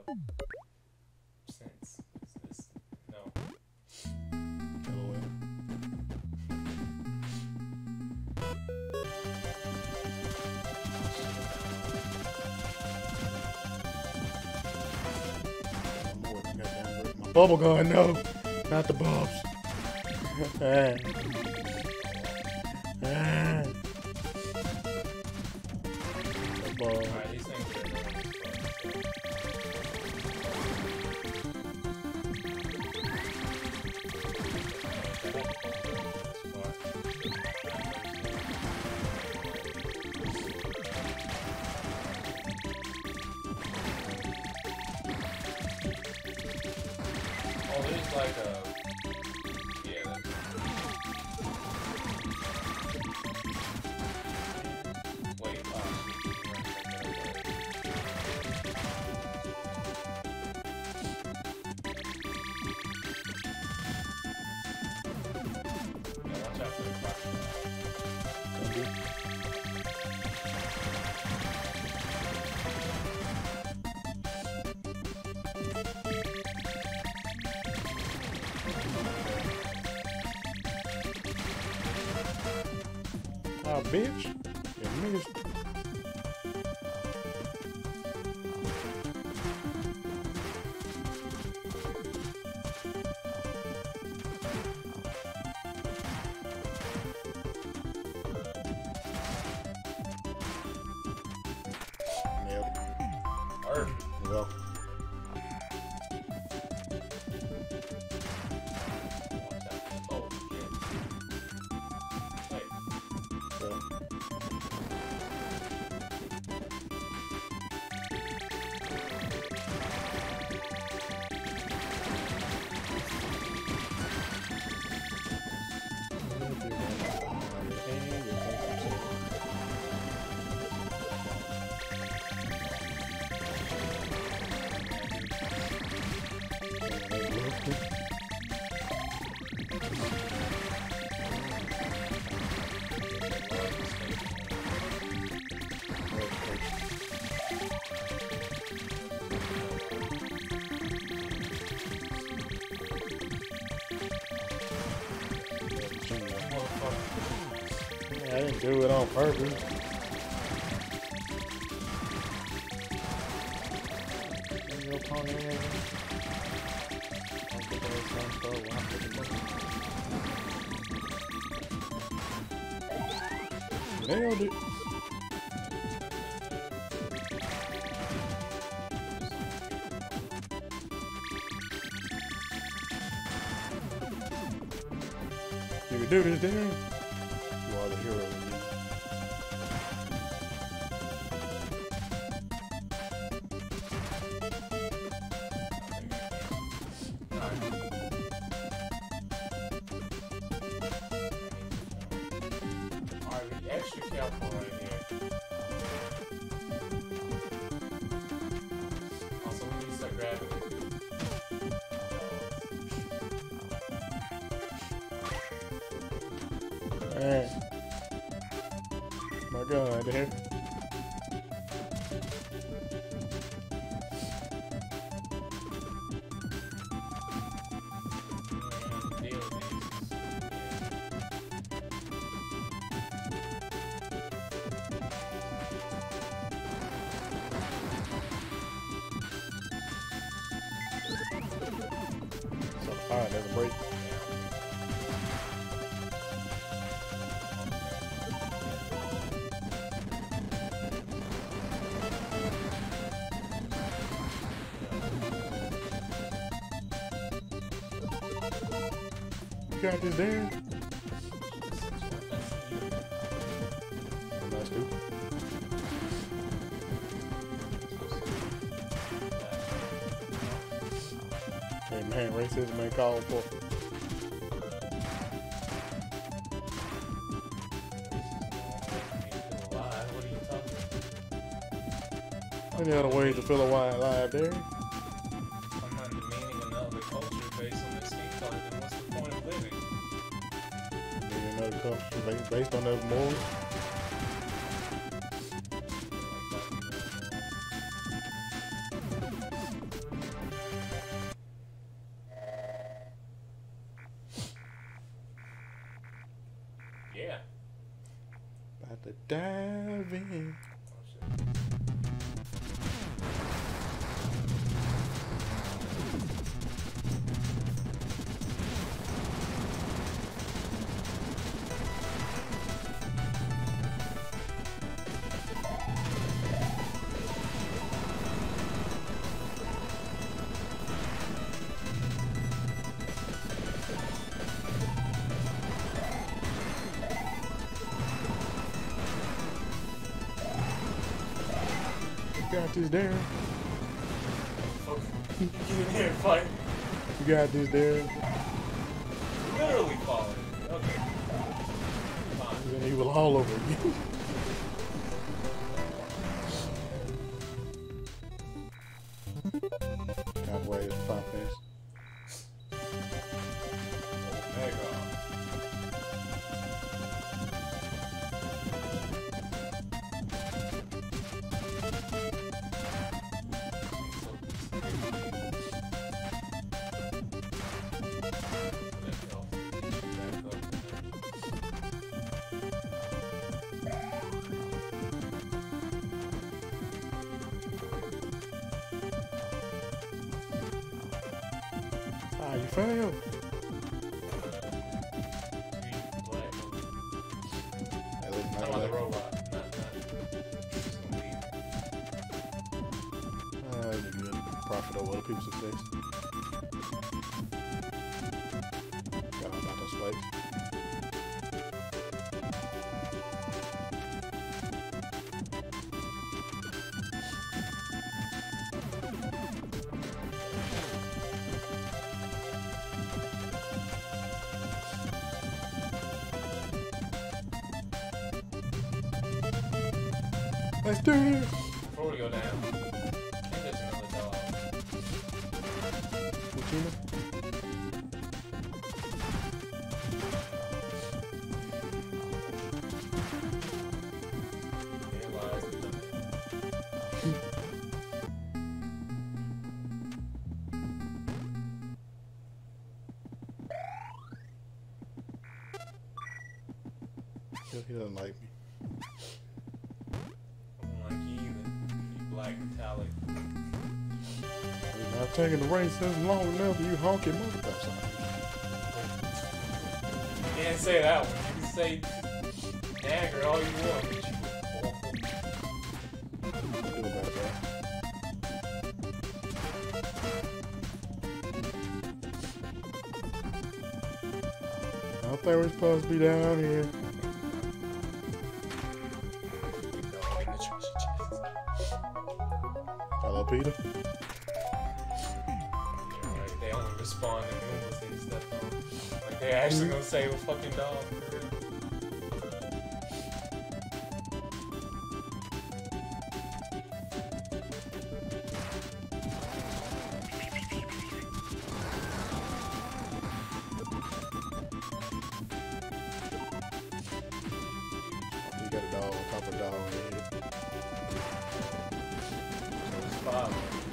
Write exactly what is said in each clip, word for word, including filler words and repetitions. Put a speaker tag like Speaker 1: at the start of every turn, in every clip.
Speaker 1: Sense. Is this? No.
Speaker 2: LOL. My bubble gun, no, not the bulbs. Ah. Ah. The bulb.
Speaker 1: Alright, these things are annoying as fuck. Oh, there's like a... Yeah, that's... Wait, oh, yeah, watch out for the crocodile.
Speaker 2: Oh, bitch. You missed. Nailed it.
Speaker 1: Perfect.
Speaker 2: Well.
Speaker 1: Watch out. Oh, shit. Wait.
Speaker 2: Well. I didn't do it on purpose. Your pony ass. Don't get that sun start when I put the button. Nailed it. You can do this, Darren. You are the hero indeed.
Speaker 1: Alright, be extra careful right here. Also, we need to start grabbing it.
Speaker 2: Alright. My God, there. So the fire doesn't break. You got this, Darren? That's stupid. Hey man, racism ain't called for. Any other ways to feel alive, alive, Darren?
Speaker 1: I'm not demeaning another culture based on their skin color, then what's the point of living?
Speaker 2: Maybe another culture based, based on those morals. Got to dive in. You got this, Darren.
Speaker 1: Get in here and fight.
Speaker 2: You got this, Darren.
Speaker 1: Literally falling. Okay. Fine.
Speaker 2: Then he was all over again. Halfway is five face.
Speaker 1: Mega.
Speaker 2: Ah, you failed. At least not
Speaker 1: I'm on the
Speaker 2: that.
Speaker 1: robot. Not, not. Just gonna leave.
Speaker 2: Ah, that'd be good. Profit over other people's success. Got about those spikes. Let's do this.
Speaker 1: Before we go down, I think there's another dog.
Speaker 2: Latina?
Speaker 1: Here lies the dog.
Speaker 2: He doesn't like me.
Speaker 1: Like you either. You black metallic.
Speaker 2: We're not taking the race since long enough. You honky motherfucker.
Speaker 1: You can't say that one. You can say dagger all you want. But you
Speaker 2: What do about that? I don't think we're supposed to be down here. Hello, Peter.
Speaker 1: Right, they only respond to Goombas they stepped on. Like they actually gonna save a fucking dog for real.
Speaker 2: You got a dog on top of a dog.
Speaker 1: Five.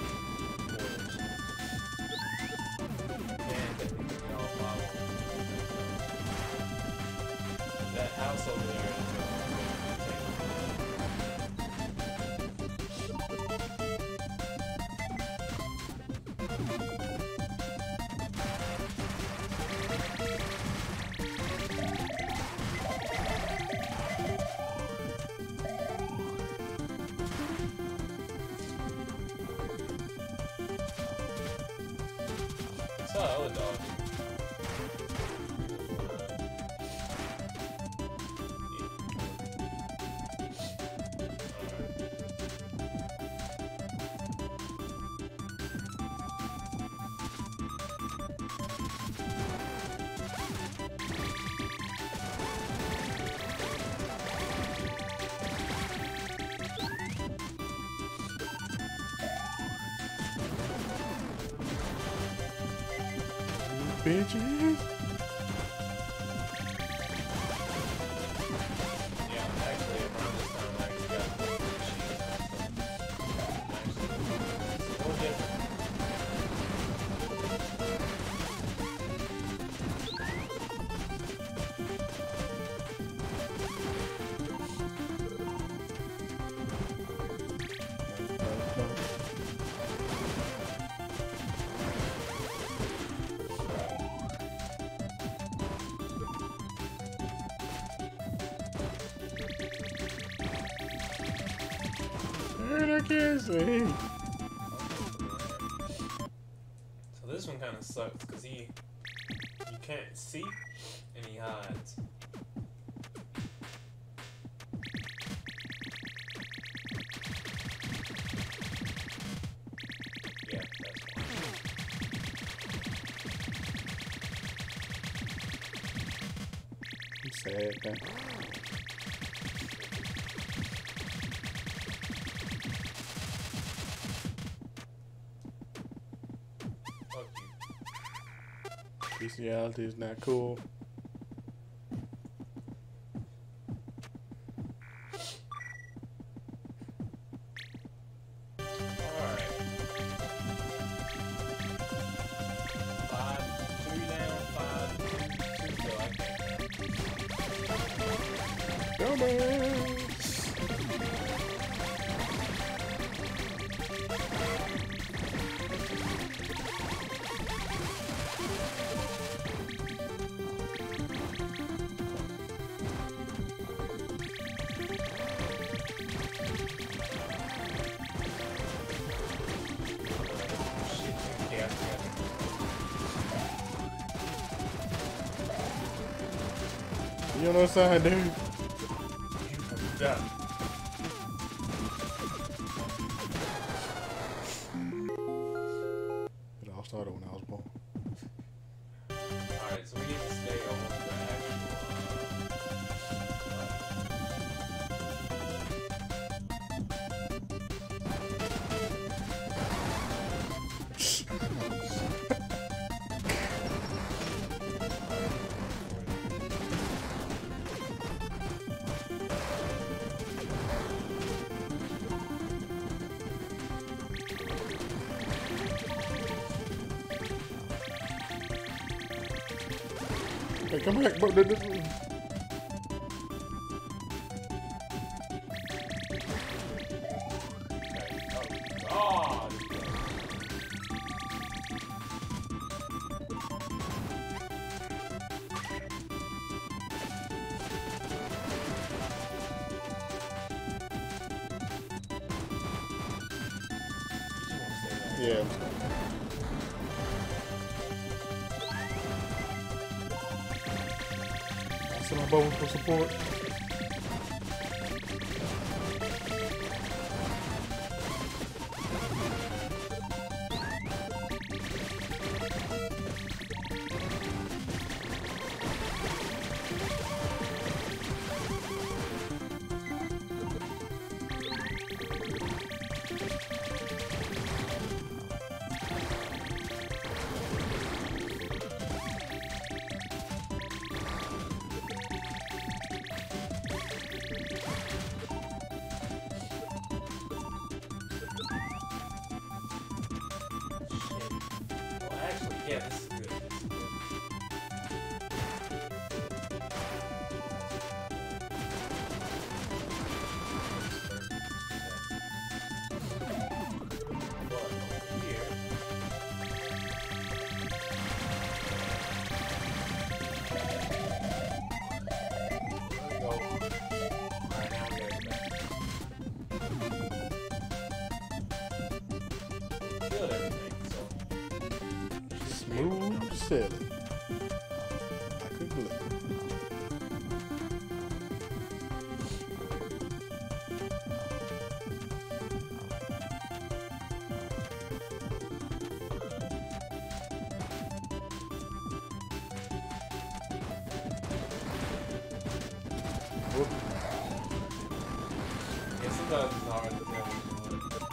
Speaker 1: Man, they can get all five. That house over there is saw other dog.
Speaker 2: Bitches.
Speaker 1: Yeah, actually, around this time, I actually got a little machine. Actually, it's a little different.
Speaker 2: I can't see.
Speaker 1: So this one kind of sucks because he, you can't see, and he hides. Yeah, that's one.
Speaker 2: I'm sad, man.
Speaker 1: Fuck you.
Speaker 2: Bestiality is not cool.
Speaker 1: Alright. Five, three down, five, two, two, I can't.
Speaker 2: Dumbass. You know what I'm saying, dude?
Speaker 1: You have done.
Speaker 2: It all started when I was born.
Speaker 1: Alright, so we need to stay almost to the
Speaker 2: Hey, come back, bro.
Speaker 1: Okay. Oh, oh,
Speaker 2: Yeah. I send my bubble for support.
Speaker 1: yeah, this is good. This is good. But over here, there we go. Alright, now we gotta go back. Build everything, so.
Speaker 2: Smooth sailing. I could believe it. Whoop.
Speaker 1: Yeah, sometimes it's hard to tell what you want.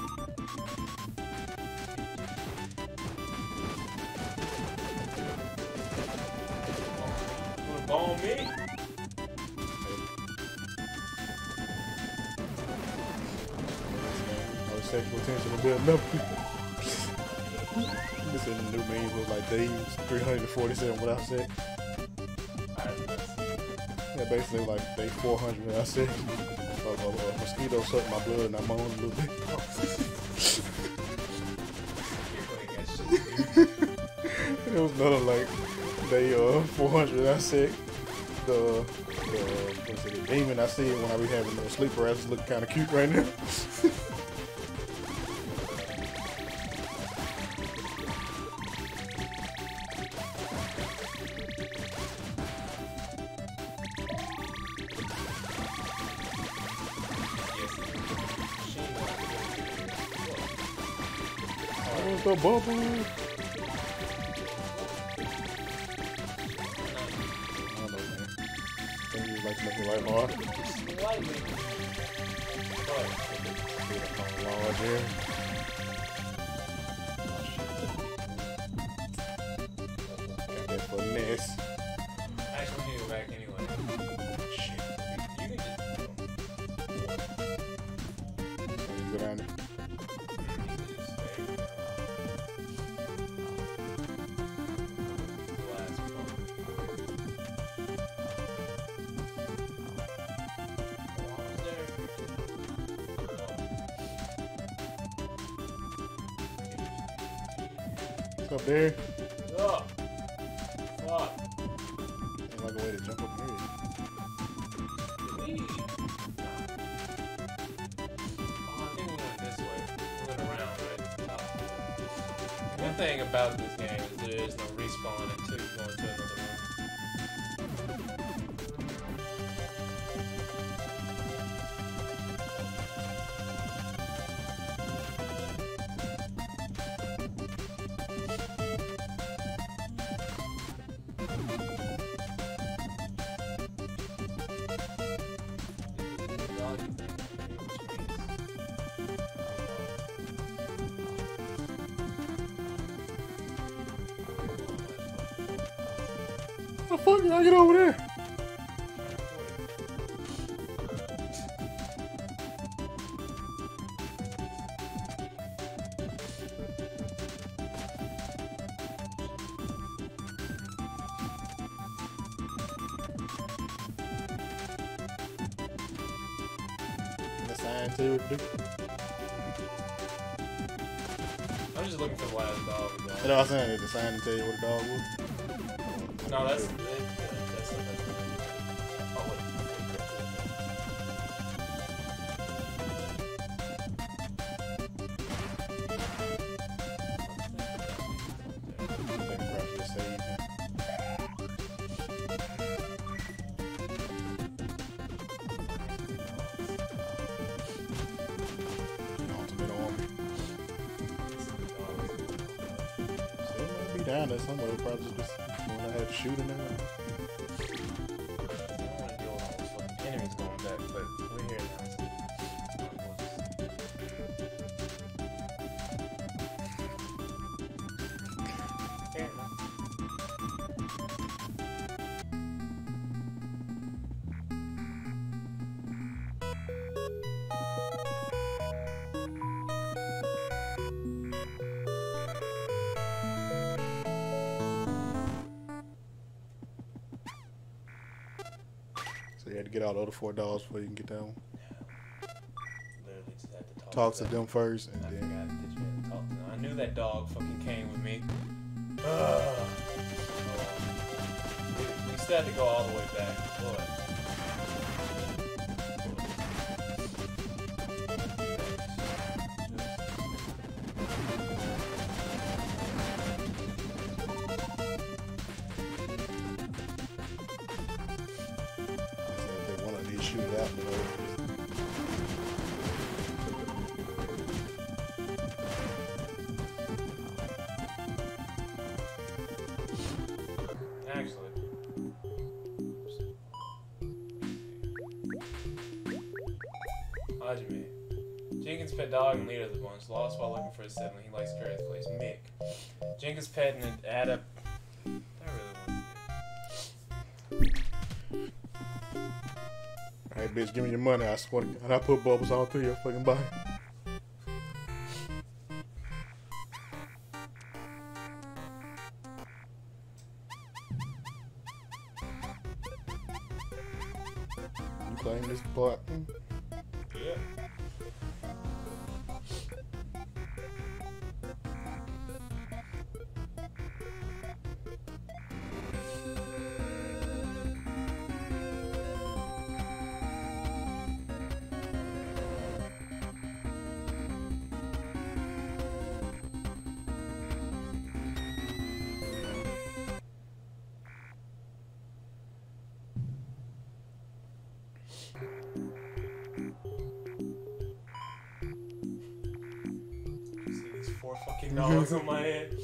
Speaker 1: Wanna ball me?
Speaker 2: No sexual tension will build up. This in the new meme was like days three hundred forty-seven without sex. Yeah, basically like day four hundred without sex. A, a, a mosquito sucked my blood and I moaned a little bit. It was another like day uh, four hundred without sex. The, the, what's it, the demon I see when I be having no sleep paralysis look kind of cute right now. the bubble. I don't know, man. I think you like to make it right hard.
Speaker 1: Slightly. But,
Speaker 2: Large here. Got that for Ness.
Speaker 1: actually, we need to go back anyway.
Speaker 2: Shit.
Speaker 1: You can just.
Speaker 2: Go down there. What's up there?
Speaker 1: Oh, fuck.
Speaker 2: Ain't like a way to jump up here.
Speaker 1: Did we? No. Oh, I think we went this way. We went around, right? Oh. One thing about this game is there is no respawn until you go into another room.
Speaker 2: How the fuck did I get over there? The sign tell you what to do.
Speaker 1: I'm just looking for the last dog.
Speaker 2: You know what I'm saying? Did the sign tell you what the dog was?
Speaker 1: No, that's that's that's that's. Oh wait.
Speaker 2: I think probably just save. Ultimate army. So it might be down there somewhere. Probably just when I had to shoot in there.
Speaker 1: I don't want to deal with all this fucking enemies going back, but we're here now. So fair enough.
Speaker 2: So you had to get all the other four dogs before you can get that one.
Speaker 1: Literally just had to talk,
Speaker 2: Talk
Speaker 1: to
Speaker 2: to
Speaker 1: them.
Speaker 2: them first, and
Speaker 1: I
Speaker 2: then
Speaker 1: forgot that you had to talk to them. I knew that dog fucking came with me. Ugh. We, we still had to go all the way back. Boy.
Speaker 2: if they want to shoot it out, you know.
Speaker 1: Actually. Hajime. Jenkins' pet dog and leader of the bunch, lost while looking for his sibling. He likes Curry's place, Mick. Jenkins' pet and an adapt. I really want
Speaker 2: Alright, bitch, give me your money. I swear to God, I put bubbles all through your fucking body. You claim this part?
Speaker 1: it. Yeah. kicking dogs on my head.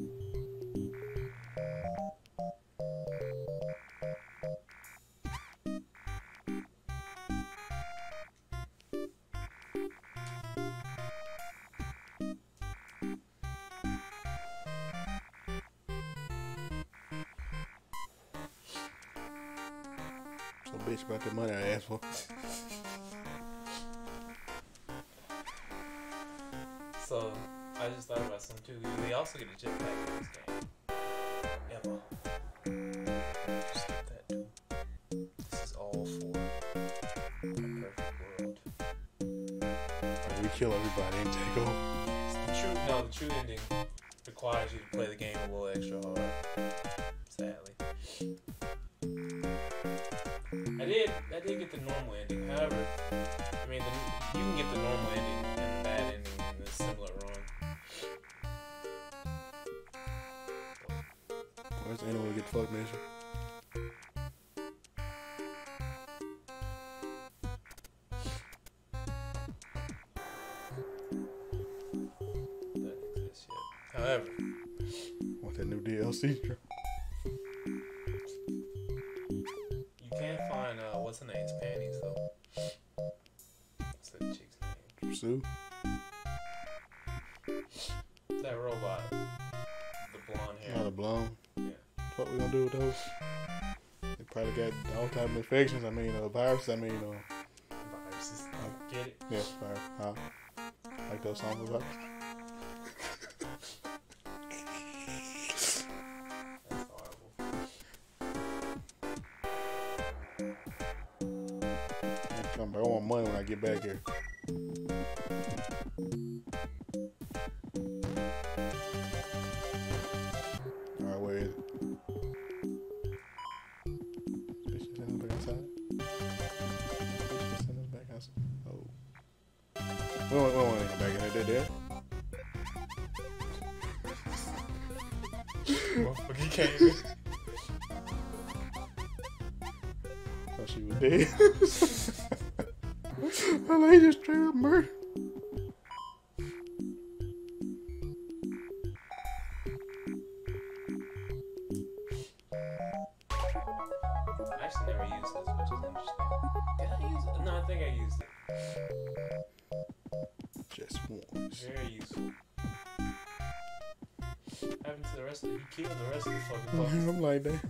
Speaker 2: Bitch about the money I asked for.
Speaker 1: So, I just thought about some too. They also get a jetpack in this game. Emma. Skip that too. This is all for a perfect world.
Speaker 2: Like we kill everybody and take over.
Speaker 1: It's the true, no, the true ending requires you to play the game a little extra hard. Sadly. I did, I did get the normal ending. However, I mean, the, you can get the normal ending and the bad ending in a similar run.
Speaker 2: Where's anyone get fucked mission?
Speaker 1: Doesn't exist yet. However,
Speaker 2: Want that new D L C?
Speaker 1: what's her name's panties though? What's that chick's name?
Speaker 2: Sue?
Speaker 1: That robot. The blonde hair.
Speaker 2: Oh, the blonde?
Speaker 1: Yeah.
Speaker 2: What we gonna do with those? They probably got all type of infections. I mean, uh, viruses. I mean, uh,
Speaker 1: viruses. Get it?
Speaker 2: Yes, virus. Huh? Like those songs about.
Speaker 1: That's horrible.
Speaker 2: I want money when I get back here. Alright, where is it? Bitch, just send us back outside. Bitch, just send us back outside. Oh. We don't, we don't want to go back in there, they're there.
Speaker 1: Motherfucker came in.
Speaker 2: Thought she was dead. I like just straight up murder.
Speaker 1: I actually never used this, which is interesting. Did I use it? No, I think I used it.
Speaker 2: Just once.
Speaker 1: Very useful. What happened to the rest of the, he killed the rest of the fucking puppets.
Speaker 2: I'm like that.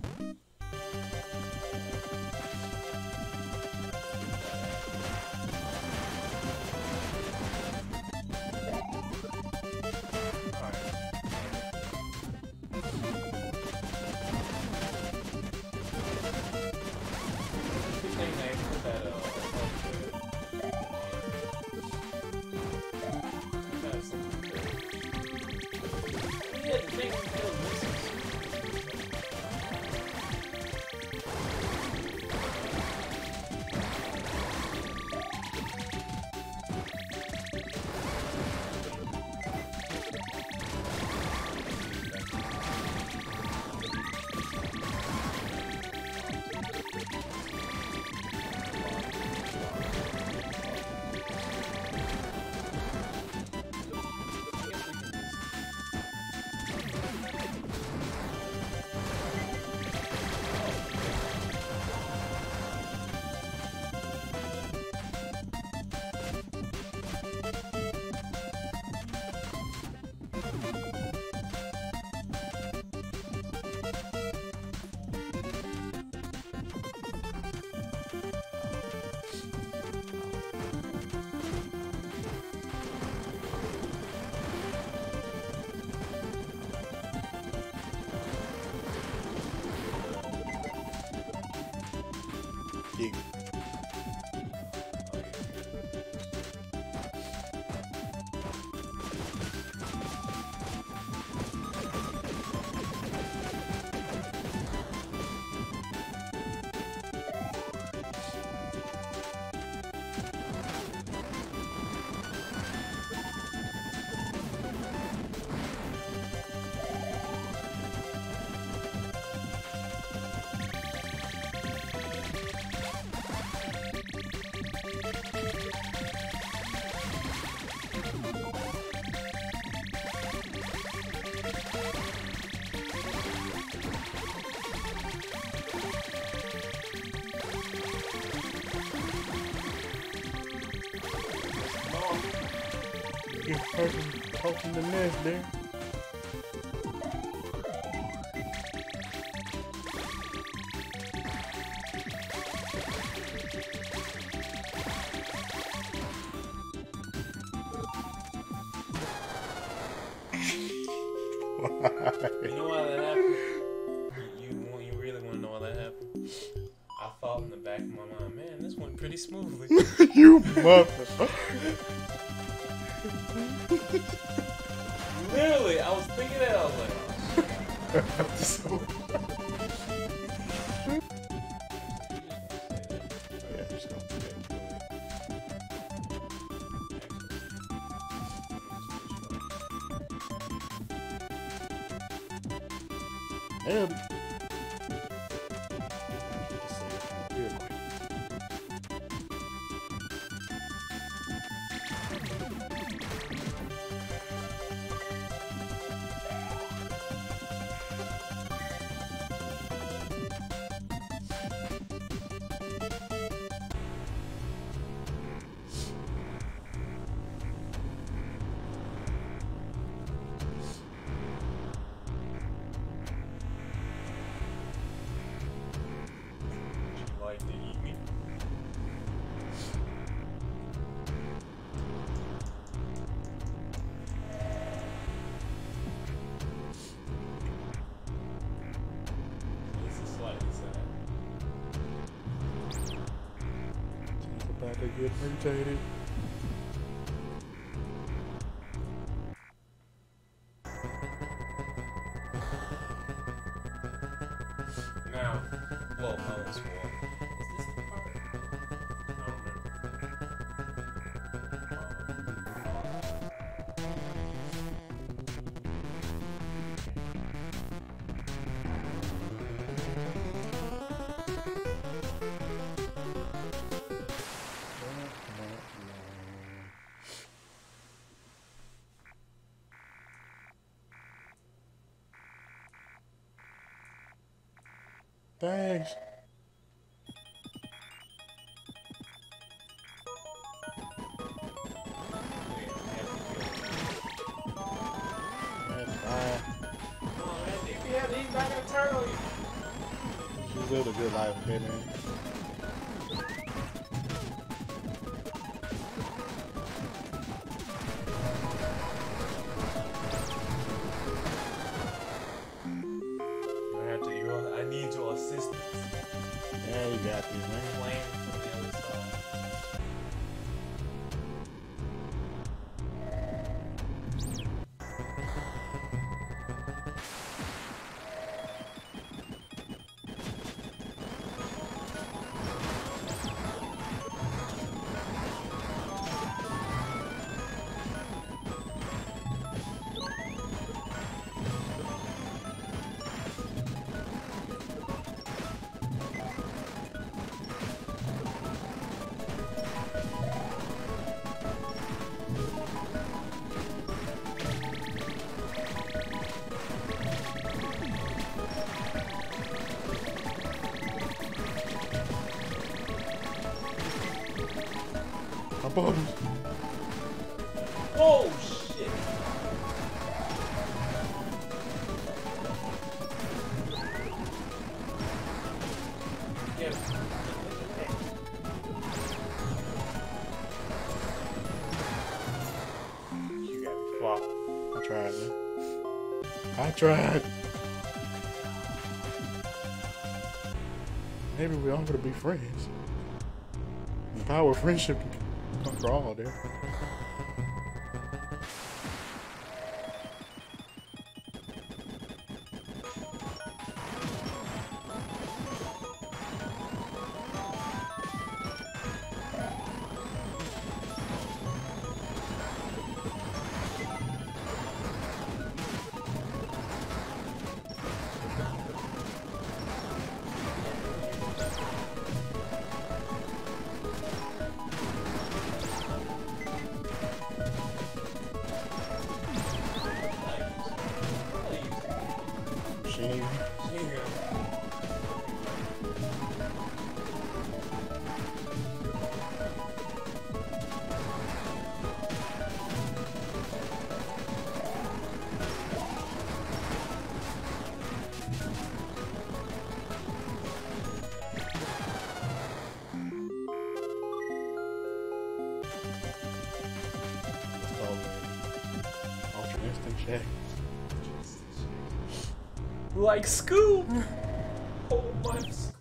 Speaker 2: Gig. person poking the nest there.
Speaker 1: You know why that happened? You, you, want- you really want to know why that happened? I thought in the back of my mind, man, this went pretty smoothly.
Speaker 2: You motherfucker.
Speaker 1: Literally, I was thinking that, I was like, oh, shit.
Speaker 2: Yeah, just gonna do that. Damn. Real quick.
Speaker 1: Like to eat me. This is slightly sad.
Speaker 2: She's about to get irritated.
Speaker 1: Now, well, no, it's war. Is this the part? I don't remember.
Speaker 2: Thanks. That's fine.
Speaker 1: Oh, man, if you have these back in the turn on you.
Speaker 2: She's lived a good life, okay, man.
Speaker 1: I have to, your, I need your assistance.
Speaker 2: Yeah, you got this, man.
Speaker 1: Playing from the other side.
Speaker 2: My bubbles.
Speaker 1: Oh, shit. Yeah. You got me flopped.
Speaker 2: I tried, man. I tried. Maybe we all gonna be friends. The power of friendship can conquer all there. Machine. Yeah.
Speaker 1: Like Scoop! Oh my Scoop!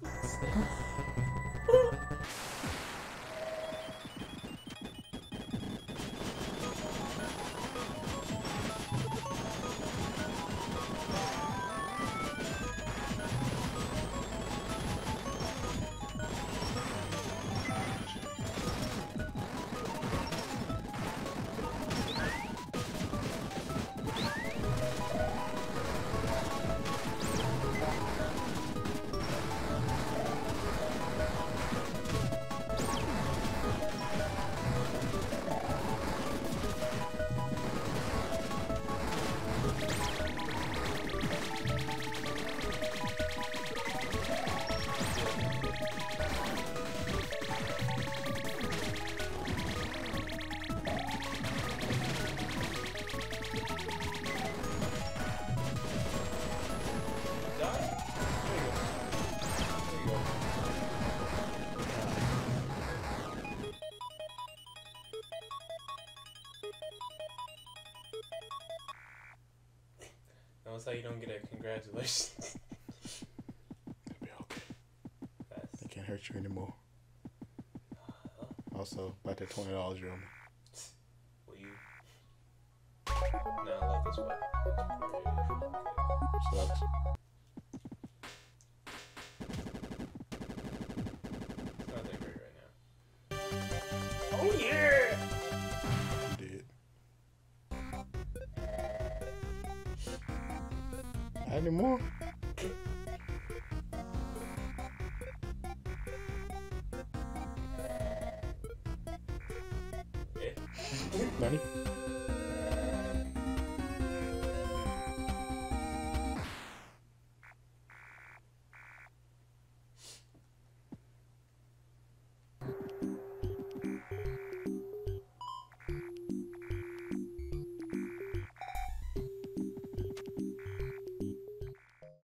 Speaker 1: That's how you don't get a congratulations.
Speaker 2: It'll be okay.
Speaker 1: That's...
Speaker 2: They can't hurt you anymore. Also, about that twenty dollars you owe me.
Speaker 1: Will you? No, I love this one.
Speaker 2: Sucks.
Speaker 1: It's not that great right now. Oh yeah!
Speaker 2: You did. Not anymore?
Speaker 1: Yeah.
Speaker 2: Money?